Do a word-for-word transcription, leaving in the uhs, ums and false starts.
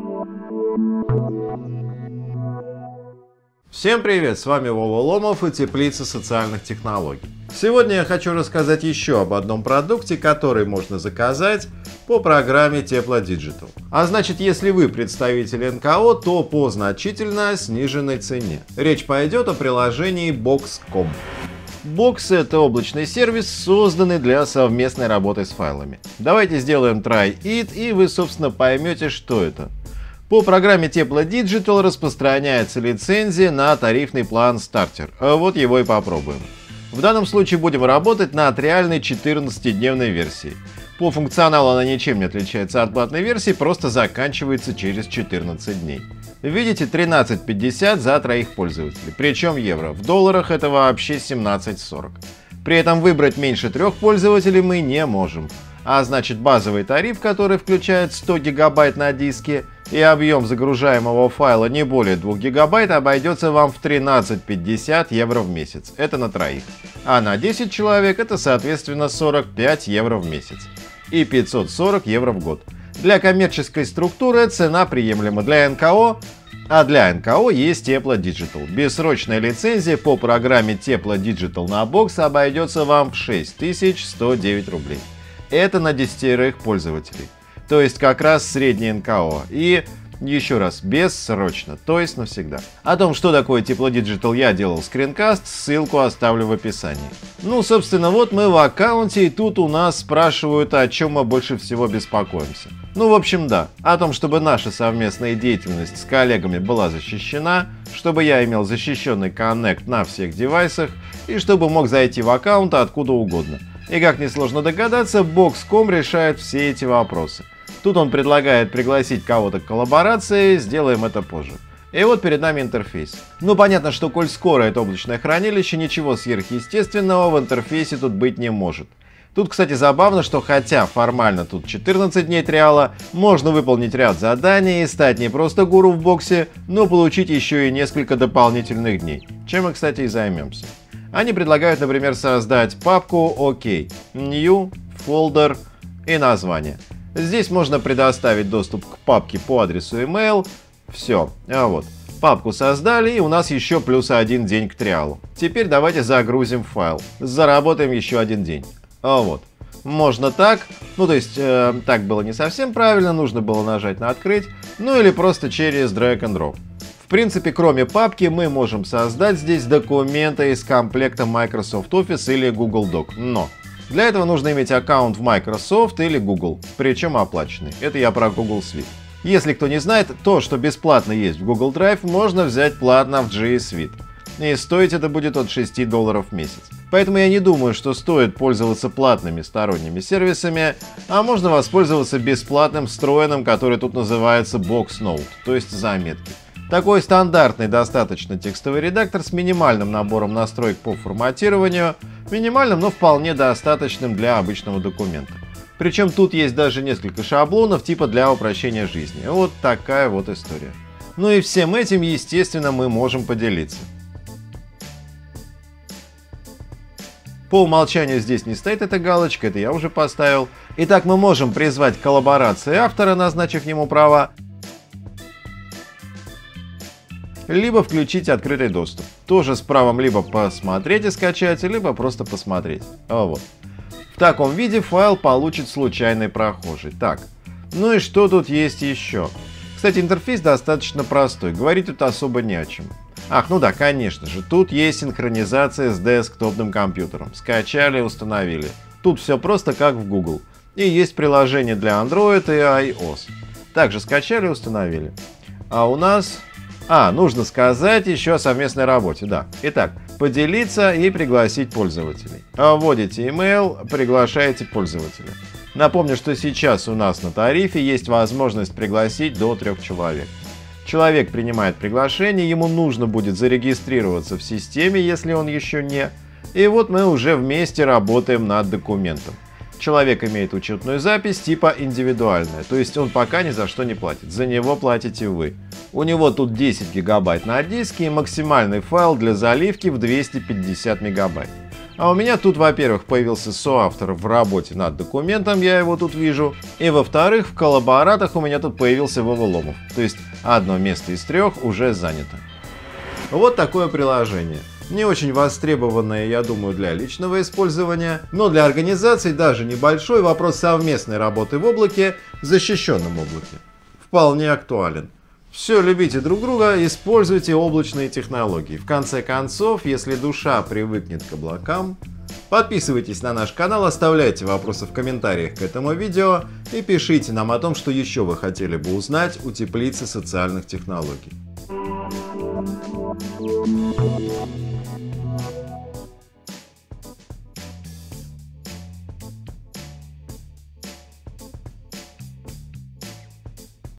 Всем привет, с вами Вова Ломов и Теплица социальных технологий. Сегодня я хочу рассказать еще об одном продукте, который можно заказать по программе Тепло Digital. А значит, если вы представитель эн ка о, то по значительно сниженной цене. Речь пойдет о приложении бокс точка ком. Box — это облачный сервис, созданный для совместной работы с файлами. Давайте сделаем try it, и вы, собственно, поймете, что это. По программе Тепло Digital распространяется лицензия на тарифный план Starter. Вот его и попробуем. В данном случае будем работать над реальной четырнадцатидневной версией. По функционалу она ничем не отличается от платной версии, просто заканчивается через четырнадцать дней. Видите, тринадцать пятьдесят за троих пользователей, причем евро. В долларах это вообще семнадцать сорок. При этом выбрать меньше трех пользователей мы не можем. А значит, базовый тариф, который включает сто гигабайт на диске, и объем загружаемого файла не более двух гигабайт, обойдется вам в тринадцать пятьдесят евро в месяц. Это на троих. А на десять человек это, соответственно, сорок пять евро в месяц. И пятьсот сорок евро в год. Для коммерческой структуры цена приемлема. Для эн ка о, а для эн ка о есть Тепло Digital. Бессрочная лицензия по программе Тепло Digital на бокс обойдется вам в шесть тысяч сто девять рублей. Это на десятерых пользователей. То есть как раз средний эн ка о. И еще раз, бессрочно, то есть навсегда. О том, что такое Тепло Digital, я делал скринкаст, ссылку оставлю в описании. Ну, собственно, вот мы в аккаунте, и тут у нас спрашивают, о чем мы больше всего беспокоимся. Ну, в общем, да, о том, чтобы наша совместная деятельность с коллегами была защищена, чтобы я имел защищенный коннект на всех девайсах, и чтобы мог зайти в аккаунт откуда угодно. И как несложно догадаться, бокс точка ком решает все эти вопросы. Тут он предлагает пригласить кого-то к коллаборации, сделаем это позже. И вот перед нами интерфейс. Ну понятно, что коль скоро это облачное хранилище, ничего сверхъестественного в интерфейсе тут быть не может. Тут, кстати, забавно, что хотя формально тут четырнадцать дней триала, можно выполнить ряд заданий и стать не просто гуру в боксе, но получить еще и несколько дополнительных дней. Чем мы, кстати, и займемся. Они предлагают, например, создать папку OK, New, Folder и название. Здесь можно предоставить доступ к папке по адресу email. Все, а вот. Папку создали, и у нас еще плюс один день к триалу. Теперь давайте загрузим файл. Заработаем еще один день. А вот. Можно так, ну то есть э, так было не совсем правильно, нужно было нажать на открыть, ну или просто через drag and drop. В принципе, кроме папки, мы можем создать здесь документы из комплекта Microsoft Office или Google Doc. Но для этого нужно иметь аккаунт в Microsoft или Google, причем оплаченный. Это я про Google Suite. Если кто не знает, то, что бесплатно есть в Google Drive, можно взять платно в джи Suite. И стоить это будет от шести долларов в месяц. Поэтому я не думаю, что стоит пользоваться платными сторонними сервисами, а можно воспользоваться бесплатным встроенным, который тут называется Box Note, то есть заметки. Такой стандартный достаточно текстовый редактор с минимальным набором настроек по форматированию, минимальным, но вполне достаточным для обычного документа. Причем тут есть даже несколько шаблонов типа для упрощения жизни. Вот такая вот история. Ну и всем этим, естественно, мы можем поделиться. По умолчанию здесь не стоит эта галочка, это я уже поставил. Итак, мы можем призвать к коллаборации автора, назначив ему права, либо включить открытый доступ. Тоже с правом либо посмотреть и скачать, либо просто посмотреть. А вот. В таком виде файл получит случайный прохожий. Так, ну и что тут есть еще? Кстати, интерфейс достаточно простой, говорить тут особо не о чем. Ах, ну да, конечно же, тут есть синхронизация с десктопным компьютером. Скачали, установили. Тут все просто как в Google. И есть приложение для Android и iOS. Также скачали, установили. А у нас... А, нужно сказать еще о совместной работе, да. Итак, поделиться и пригласить пользователей. Вводите email, приглашаете пользователя. Напомню, что сейчас у нас на тарифе есть возможность пригласить до трех человек. Человек принимает приглашение, ему нужно будет зарегистрироваться в системе, если он еще не. И вот мы уже вместе работаем над документом. Человек имеет учетную запись типа индивидуальная, то есть он пока ни за что не платит, за него платите вы. У него тут десять гигабайт на диске и максимальный файл для заливки в двести пятьдесят мегабайт. А у меня тут, во-первых, появился соавтор в работе над документом, я его тут вижу. И во-вторых, в коллаборатах у меня тут появился Вова Ломов. То есть одно место из трех уже занято. Вот такое приложение. Не очень востребованное, я думаю, для личного использования, но для организаций даже небольшой вопрос совместной работы в облаке, в защищенном облаке, вполне актуален. Все, любите друг друга, используйте облачные технологии. В конце концов, если душа привыкнет к облакам, подписывайтесь на наш канал, оставляйте вопросы в комментариях к этому видео и пишите нам о том, что еще вы хотели бы узнать у теплицы социальных технологий.